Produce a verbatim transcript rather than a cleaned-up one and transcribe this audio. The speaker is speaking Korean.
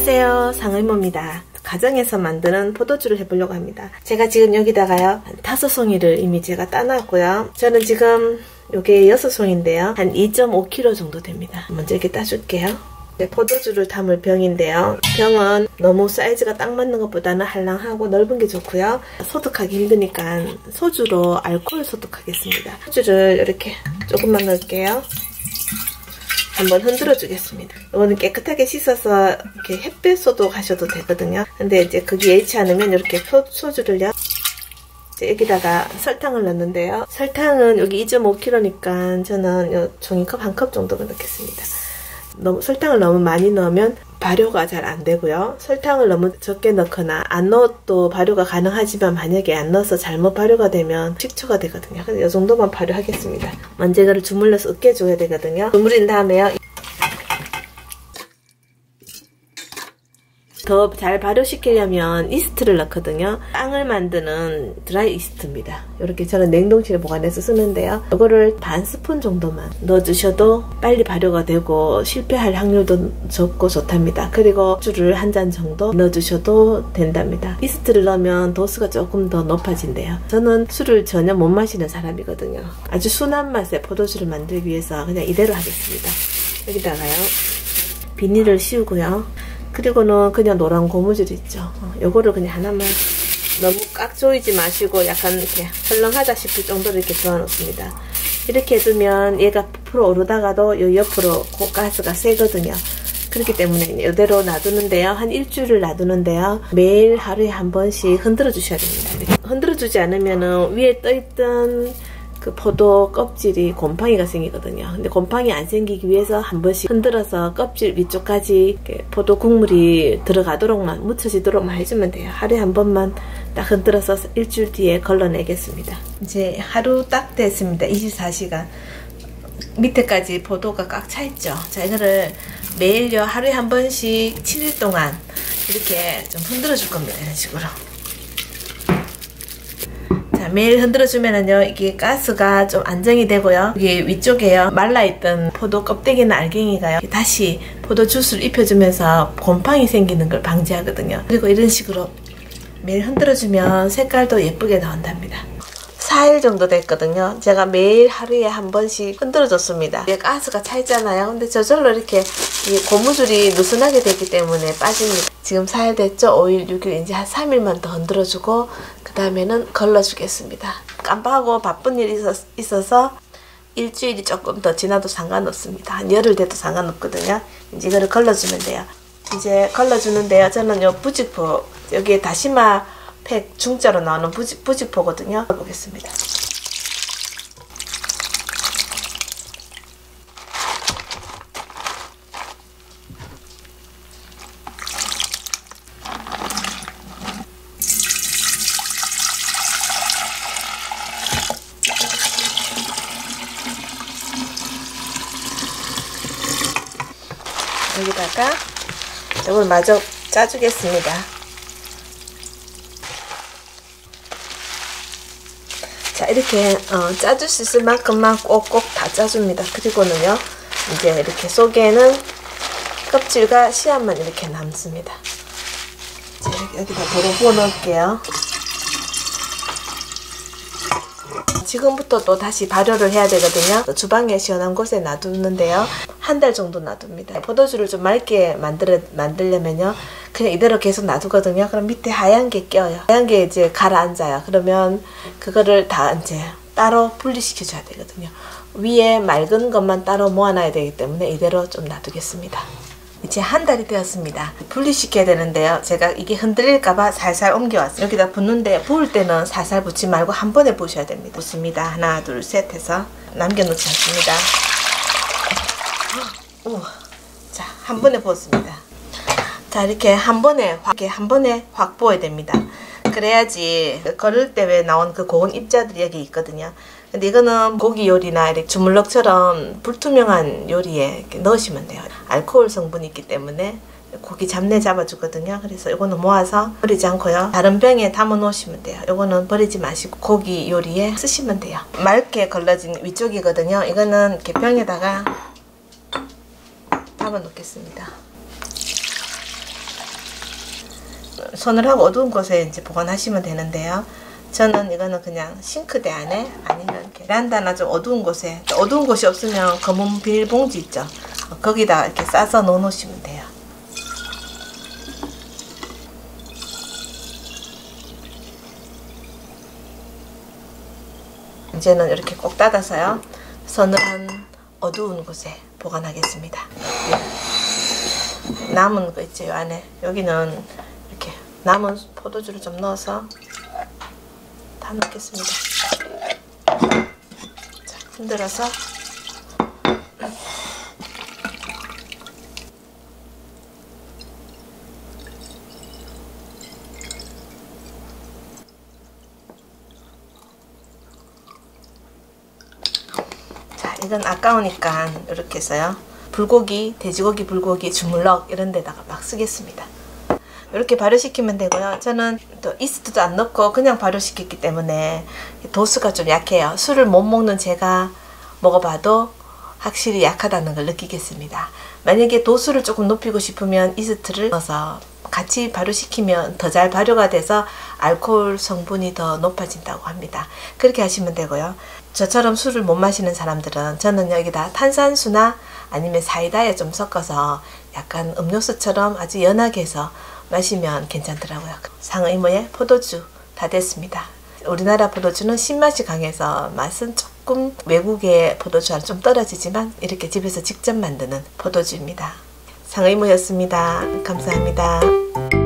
안녕하세요, 상의모입니다. 가정에서 만드는 포도주를 해보려고 합니다. 제가 지금 여기다가요 한 다섯 송이를 이미 제가 따놨고요. 저는 지금 요게 여섯 송인데요 한 이 점 오 킬로그램 정도 됩니다. 먼저 이렇게 따줄게요. 네, 포도주를 담을 병인데요, 병은 너무 사이즈가 딱 맞는 것보다는 한량하고 넓은 게 좋고요. 소독하기 힘드니까 소주로 알코올 소독하겠습니다. 소주를 이렇게 조금만 넣을게요. 한번 흔들어 주겠습니다. 이거는 깨끗하게 씻어서 이렇게 햇볕 소독하셔도 되거든요. 근데 이제 그게 예치 않으면 이렇게 소, 소주를요, 이제 여기다가 설탕을 넣는데요. 설탕은 여기 이 점 오 킬로그램니까 저는 요 종이컵 한 컵 정도만 넣겠습니다. 너무 설탕을 너무 많이 넣으면 발효가 잘 안 되고요. 설탕을 너무 적게 넣거나 안 넣어도 발효가 가능하지만 만약에 안 넣어서 잘못 발효가 되면 식초가 되거든요. 그래서 이 정도만 발효하겠습니다. 먼저 이거를 주물러서 으깨줘야 되거든요. 주물린 다음에요, 더 잘 발효시키려면 이스트를 넣거든요. 빵을 만드는 드라이 이스트입니다. 이렇게 저는 냉동실에 보관해서 쓰는데요. 이거를 반 스푼 정도만 넣어주셔도 빨리 발효가 되고 실패할 확률도 적고 좋답니다. 그리고 술을 한 잔 정도 넣어주셔도 된답니다. 이스트를 넣으면 도수가 조금 더 높아진대요. 저는 술을 전혀 못 마시는 사람이거든요. 아주 순한 맛의 포도주를 만들기 위해서 그냥 이대로 하겠습니다. 여기다가요 비닐을 씌우고요. 그리고는 그냥 노란 고무줄 있죠. 어, 요거를 그냥 하나만, 너무 꽉 조이지 마시고 약간 이렇게 헐렁하다 싶을 정도로 이렇게 저어 놓습니다. 이렇게 해두면 얘가 부풀어 오르다가도 요 옆으로 가스가 세거든요. 그렇기 때문에 이대로 놔두는데요, 한 일주일을 놔두는데요, 매일 하루에 한 번씩 흔들어 주셔야 됩니다. 이렇게 흔들어 주지 않으면은 위에 떠있던 그 포도 껍질이 곰팡이가 생기거든요. 근데 곰팡이 안 생기기 위해서 한 번씩 흔들어서 껍질 위쪽까지 포도 국물이 들어가도록만, 묻혀지도록만 해주면 돼요. 하루에 한 번만 딱 흔들어서 일주일 뒤에 걸러내겠습니다. 이제 하루 딱 됐습니다. 이십사 시간. 밑에까지 포도가 꽉 차 있죠. 자, 이거를 매일요 하루에 한 번씩 칠 일 동안 이렇게 좀 흔들어 줄 겁니다. 이런 식으로. 자, 매일 흔들어주면은요, 이게 가스가 좀 안정이 되고요. 여기 위쪽에요, 말라있던 포도 껍데기나 알갱이가요, 다시 포도 주스를 입혀주면서 곰팡이 생기는 걸 방지하거든요. 그리고 이런 식으로 매일 흔들어주면 색깔도 예쁘게 나온답니다. 사 일 정도 됐거든요. 제가 매일 하루에 한 번씩 흔들어줬습니다. 이게 가스가 차 있잖아요. 근데 저절로 이렇게 이 고무줄이 느슨하게 됐기 때문에 빠집니다. 지금 사 일 됐죠? 오 일, 육 일, 이제 한 삼 일만 더 흔들어주고 그 다음에는 걸러주겠습니다. 깜빡하고 바쁜 일이 있었, 있어서 일주일이 조금 더 지나도 상관없습니다. 한 열흘 돼도 상관없거든요. 이제 이거를 걸러주면 돼요. 이제 걸러주는데요, 저는 요 부직포, 여기에 다시마 팩 중짜로 나오는 부직, 부직포거든요. 보겠습니다. 여기다가 이걸 마저 짜주겠습니다. 자, 이렇게 어, 짜줄 수 있을 만큼만 꼭꼭 다 짜줍니다. 그리고는요, 이제 이렇게 속에는 껍질과 씨앗만 이렇게 남습니다. 자, 여기다 도로 부어 넣을게요. 지금부터 또 다시 발효를 해야 되거든요. 주방에 시원한 곳에 놔두는데요, 한 달 정도 놔둡니다. 포도주를 좀 맑게 만들어, 만들려면요, 그냥 이대로 계속 놔두거든요. 그럼 밑에 하얀 게 껴요. 하얀 게 이제 가라앉아요. 그러면 그거를 다 이제 따로 분리시켜 줘야 되거든요. 위에 맑은 것만 따로 모아놔야 되기 때문에 이대로 좀 놔두겠습니다. 이제 한 달이 되었습니다. 분리시켜야 되는데요, 제가 이게 흔들릴까봐 살살 옮겨왔어요. 여기다 붓는데, 부을 때는 살살 붓지 말고 한 번에 부으셔야 됩니다. 붓습니다. 하나, 둘, 셋 해서 남겨놓지 않습니다. 오, 자, 한 번에 부었습니다. 자, 이렇게 한 번에 확, 이렇게 한 번에 확 부어야 됩니다. 그래야지 걸을 때 왜 나온 그 고운 입자들이 여기 있거든요. 근데 이거는 고기 요리나 이렇게 주물럭처럼 불투명한 요리에 이렇게 넣으시면 돼요. 알코올 성분이 있기 때문에 고기 잡내 잡아주거든요. 그래서 이거는 모아서 버리지 않고요, 다른 병에 담아 놓으시면 돼요. 이거는 버리지 마시고 고기 요리에 쓰시면 돼요. 맑게 걸러진 위쪽이거든요. 이거는 이렇게 병에다가 담아 놓겠습니다. 서늘하고 어두운 곳에 이제 보관하시면 되는데요. 저는 이거는 그냥 싱크대 안에 아니면 베란다나 좀 어두운 곳에, 어두운 곳이 없으면 검은 비닐봉지 있죠. 거기다 이렇게 싸서 넣어 놓으시면 돼요. 이제는 이렇게 꼭 닫아서요. 서늘한 어두운 곳에 보관하겠습니다. 남은 거 있죠, 이 안에. 여기는 이렇게 남은 포도주를 좀 넣어서 다 넣겠습니다. 자, 흔들어서 자, 이건 아까우니까 이렇게 해서요. 불고기, 돼지고기, 불고기, 주물럭 이런 데다가 막 쓰겠습니다. 이렇게 발효시키면 되고요. 저는 또 이스트도 안 넣고 그냥 발효시켰기 때문에 도수가 좀 약해요. 술을 못 먹는 제가 먹어봐도 확실히 약하다는 걸 느끼겠습니다. 만약에 도수를 조금 높이고 싶으면 이스트를 넣어서 같이 발효시키면 더 잘 발효가 돼서 알코올 성분이 더 높아진다고 합니다. 그렇게 하시면 되고요. 저처럼 술을 못 마시는 사람들은 저는 여기다 탄산수나 아니면 사이다에 좀 섞어서 약간 음료수처럼 아주 연하게 해서 마시면 괜찮더라고요. 상의모의 포도주 다 됐습니다. 우리나라 포도주는 신맛이 강해서 맛은 조금 외국의 포도주와는 좀 떨어지지만 이렇게 집에서 직접 만드는 포도주입니다. 상의모였습니다. 감사합니다.